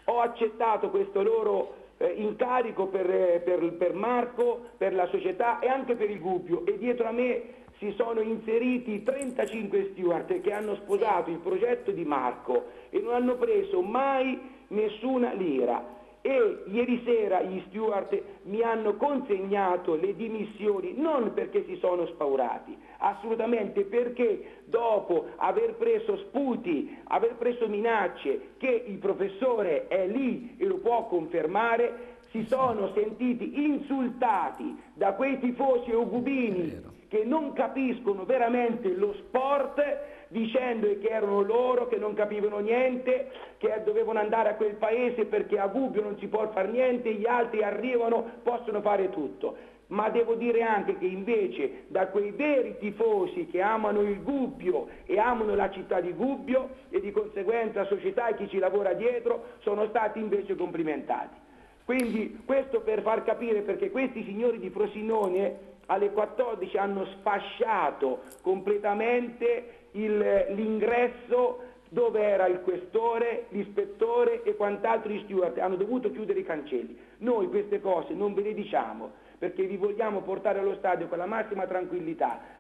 ho accettato questo loro incarico per Marco, per la società e anche per il Gubbio, e dietro a me si sono inseriti 35 steward che hanno sposato il progetto di Marco e non hanno preso mai nessuna lira. E ieri sera gli steward mi hanno consegnato le dimissioni non perché si sono spaurati, assolutamente, perché dopo aver preso sputi, aver preso minacce, che il professore è lì e lo può confermare, si sono sentiti insultati da quei tifosi eugubini che non capiscono veramente lo sport, dicendo che erano loro che non capivano niente, che dovevano andare a quel paese perché a Gubbio non si può fare niente, gli altri arrivano, possono fare tutto. Ma devo dire anche che invece da quei veri tifosi che amano il Gubbio e amano la città di Gubbio e di conseguenza la società e chi ci lavora dietro sono stati invece complimentati. Quindi questo per far capire perché questi signori di Frosinone alle 14 hanno sfasciato completamente l'ingresso dove era il questore, l'ispettore e quant'altro gli steward, hanno dovuto chiudere i cancelli. Noi queste cose non ve le diciamo perché vi vogliamo portare allo stadio con la massima tranquillità,